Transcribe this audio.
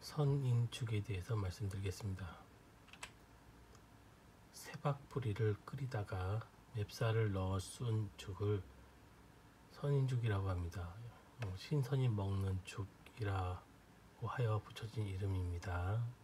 선인죽에 대해서 말씀드리겠습니다. 세박뿌리를 끓이다가 맵쌀을 넣어 쏜 죽을 선인죽이라고 합니다. 신선이 먹는 죽이라고 하여 붙여진 이름입니다.